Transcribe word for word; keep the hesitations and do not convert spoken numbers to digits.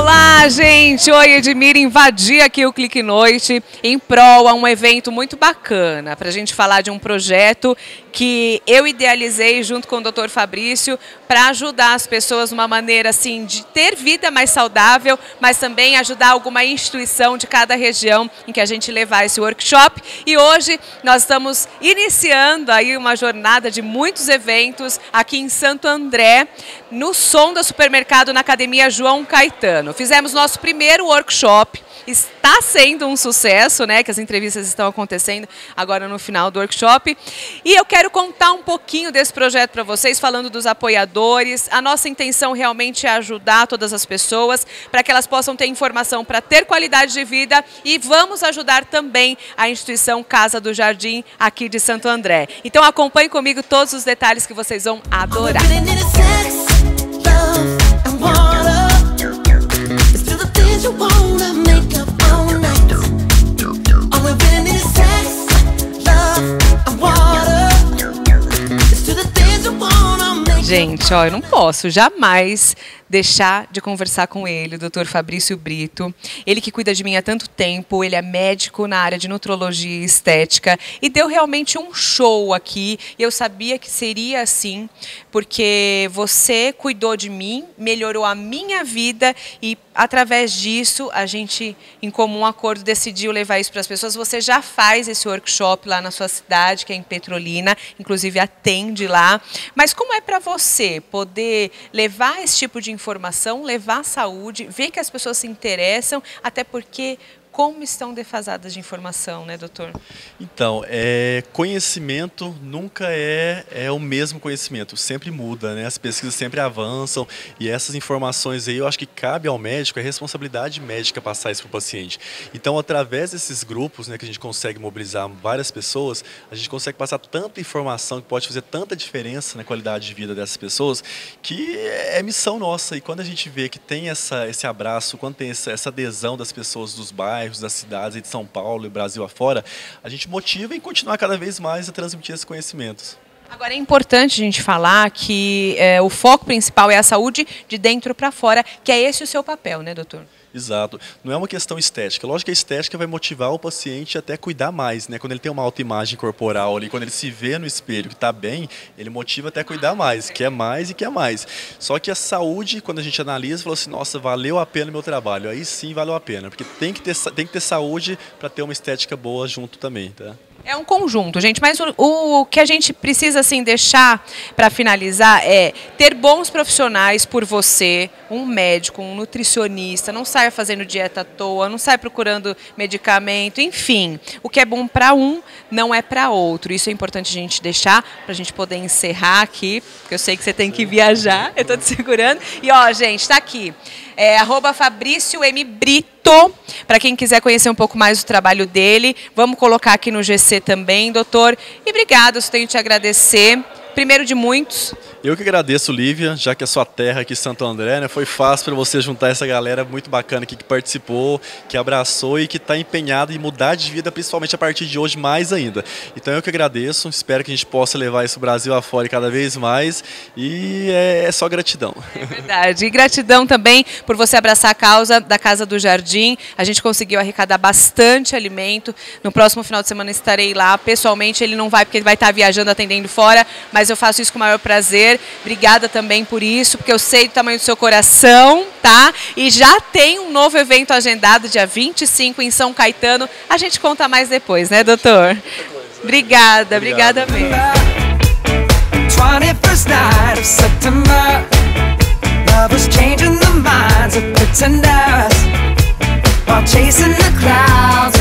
Olá, gente! Oi, Edmir, invadi aqui o Clique Noite em prol a um evento muito bacana para a gente falar de um projeto que eu idealizei junto com o doutor Fabrício para ajudar as pessoas de uma maneira assim de ter vida mais saudável, mas também ajudar alguma instituição de cada região em que a gente levar esse workshop. E hoje nós estamos iniciando aí uma jornada de muitos eventos aqui em Santo André, no Sonda Supermercado, na Academia João Caetano. Fizemos nosso primeiro workshop. Está sendo um sucesso, né? Que as entrevistas estão acontecendo agora no final do workshop. E eu quero contar um pouquinho desse projeto para vocês, falando dos apoiadores. A nossa intenção realmente é ajudar todas as pessoas para que elas possam ter informação para ter qualidade de vida, e vamos ajudar também a instituição Casa do Jardim aqui de Santo André. Então acompanhe comigo todos os detalhes que vocês vão adorar. Gente, ó, eu não posso jamais deixar de conversar com ele, o doutor Fabrício Brito. Ele que cuida de mim há tanto tempo, ele é médico na área de nutrologia e estética e deu realmente um show aqui. Eu sabia que seria assim, porque você cuidou de mim, melhorou a minha vida e através disso a gente, em comum acordo, decidiu levar isso para as pessoas. Você já faz esse workshop lá na sua cidade, que é em Petrolina, inclusive atende lá. Mas como é para você poder levar esse tipo de informação, levar saúde, ver que as pessoas se interessam, até porque como estão defasadas de informação, né, doutor? Então, é, conhecimento nunca é, é o mesmo conhecimento, sempre muda, né? As pesquisas sempre avançam e essas informações aí eu acho que cabe ao médico, é responsabilidade médica passar isso para o paciente. Então, através desses grupos, né, que a gente consegue mobilizar várias pessoas, a gente consegue passar tanta informação que pode fazer tanta diferença na qualidade de vida dessas pessoas, que é missão nossa. E quando a gente vê que tem essa, esse abraço, quando tem essa, essa adesão das pessoas dos bairros, das cidades de São Paulo e Brasil afora, a gente motiva em continuar cada vez mais a transmitir esses conhecimentos. Agora é importante a gente falar que é, o foco principal é a saúde de dentro para fora, que é esse o seu papel, né, doutor? Exato. Não é uma questão estética. Lógico que a estética vai motivar o paciente até cuidar mais, né? Quando ele tem uma autoimagem corporal ali, quando ele se vê no espelho que está bem, ele motiva até cuidar mais, quer mais e quer mais. Só que a saúde, quando a gente analisa, fala assim, nossa, valeu a pena o meu trabalho. Aí sim valeu a pena, porque tem que ter, tem que ter saúde para ter uma estética boa junto também, tá? É um conjunto, gente, mas o, o que a gente precisa assim deixar para finalizar é ter bons profissionais por você, um médico, um nutricionista, não saia fazendo dieta à toa, não saia procurando medicamento, enfim, o que é bom para um não é para outro. Isso é importante a gente deixar para a gente poder encerrar aqui, porque eu sei que você tem que viajar, eu estou te segurando. E ó, gente, tá aqui. É, arroba Fabrício M. Brito, para quem quiser conhecer um pouco mais do trabalho dele. Vamos colocar aqui no G C também, doutor. E obrigado, eu tenho que te agradecer. Primeiro de muitos. Eu que agradeço, Lívia, já que é sua terra aqui em Santo André, né? Foi fácil para você juntar essa galera muito bacana aqui que participou, que abraçou e que está empenhada em mudar de vida, principalmente a partir de hoje, mais ainda. Então eu que agradeço, espero que a gente possa levar isso Brasil afora cada vez mais e é, é só gratidão. É verdade. E gratidão também por você abraçar a causa da Casa do Jardim. A gente conseguiu arrecadar bastante alimento. No próximo final de semana estarei lá. Pessoalmente ele não vai porque ele vai estar viajando, atendendo fora, mas eu faço isso com o maior prazer. Obrigada também por isso, porque eu sei do tamanho do seu coração, tá? E já tem um novo evento agendado, dia vinte e cinco, em São Caetano. A gente conta mais depois, né, doutor? Obrigada, obrigada mesmo. twenty-first night of September, love was changing the minds of pretenders while chasing the clouds.